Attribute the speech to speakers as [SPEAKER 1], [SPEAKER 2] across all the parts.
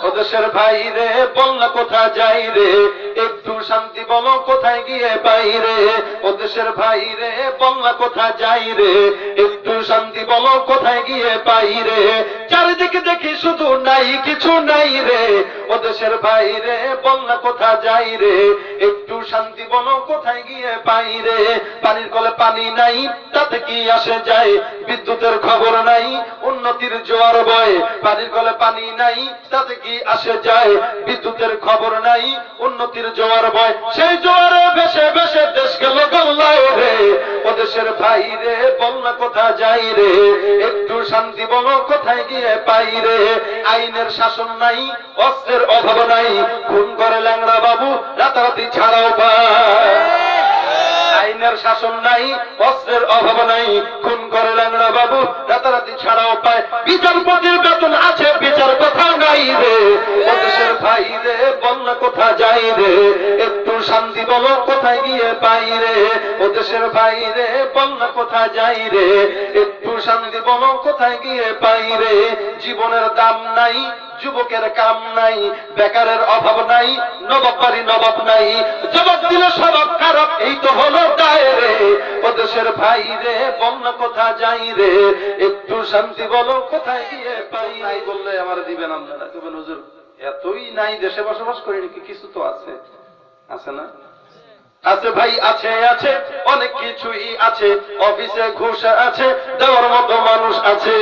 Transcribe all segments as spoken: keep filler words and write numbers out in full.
[SPEAKER 1] দেশের ভাই রে বল না কোথায় যাই রে, একটু শান্তি বলো কোথায় গিয়ে পাই রে। ও দেশের ভাই রে বল না কোথায় যাই রে, একটু শান্তি বলো কোথায় গিয়ে পাই রে। চারিদিকে দেখি শুধু নাই কিছু নাই রে, ও দেশের ভাই রে বল না কোথায় যাই রে, একটু শান্তি বলো কোথায় গিয়ে পাই রে। পানির কলে পানি নাই তাতে কি আসে যায়, বিদ্যুতের খবর নাই উন্নতির জোয়ার বয়। পানির কলে পানি নাই তাতে কি আসে যায়, বিদ্যুতের খবর নাই উন্নতির জোয়ার বয়। সেই জোয়ারে ভেসে ভেসে দেশ গেল গোল্লায় রে, ও দেশের ভাই রে বল না কোথায় যাই রে, একটু শান্তি বলো কোথায় গিয়ে পাই রে। আইনের শাসন নাই অস্ত্রের অভাব নাই, খুন করে ল্যাংড়া বাবু রাতারাতি ছাড়াও পায়। আইনের শাসন নাই অস্ত্রের অভাব নাই, খুন করে ল্যাংড়া বাবু রাতারাতি ছাড়াও পায়। বিচারপতির বেতন আছে বিচার কোথাও নাই রে, ও দেশের ভাই রে বল না কোথায় যাই রে, একটু শান্তি বলো কোথায় গিয়ে পাই রে। ও দেশের ভাই রে বল না কোথায় যাই রে, একটু শান্তি বলো কোথায় গিয়ে পাই রে। জীবনের দাম নাই যুবকের কাম নাই, বেকারের অভাব নাই নবাব বাড়ি নবাব নাই, জবাব দিলে স্বভাব খারাপ এই তো হলো দায় রে। ও দেশের ভাই রে বল না কোথায় যাই রে, একটু শান্তি বলো কোথায় গিয়ে পাই। নাই বললে আমার দিবেন আপনারা, তবে হুজুর এতই নাই দেশে বসবাস করি নাকি, কিছু তো আছে, আছে না? আছে ভাই আছে আছে অনেক কিছুই আছে, অফিসে ঘুষ আছে দেওয়ার মতো মানুষ আছে।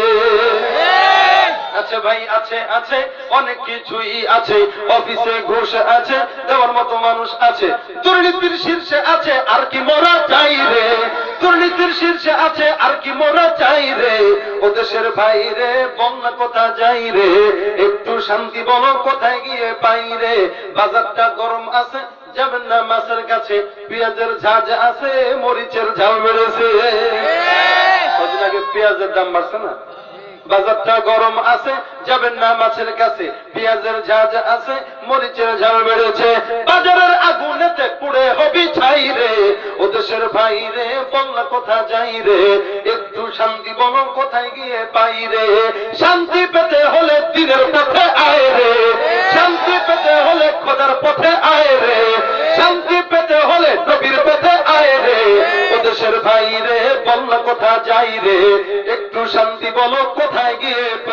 [SPEAKER 1] আছে ভাই আছে আছে অনেক কিছুই আছে, অফিসে ঘুষ আছে দেওয়ার মতো মানুষ আছে। দুর্নীতির শীর্ষে আছে আর কি মোরা চাই রে, দুর্নীতির শীর্ষে আছে আর কি মোরা চাই রে। ও দেশের ভাই রে বল না কোথায় যাই রে, একটু শান্তি বলো কোথায় গিয়ে পাই রে। বাজারটা গরম আছে যাবেন না মাছের কাছে, পেঁয়াজের ঝাঁজ আছে মরিচের ঝাল বেড়েছে। কদিন আগে পেঁয়াজের দাম বাড়ছে না, বাজারটা গরম আছে যাবেন না মাছের কাছে, পেঁয়াজের ঝাঁজ আছে মরিচের ঝাল বেড়েছে। বাজারের আগুনেতে পুড়ে হবি ছাই রে, ও দেশের ভাই রে বল না কোথায় যাই রে, একটু শান্তি বলো কোথায় গিয়ে পাই রে। শান্তি পেতে হলে দিনের পথে আয় রে, শান্তি পেতে হলে খোদার পথে আয় রে, শান্তি পেতে হলে নবীর পথে আয় রে। ও দেশের ভাই রে বল না কোথায় যাই রে, একটু শান্তি বলো কোথায় গিয়ে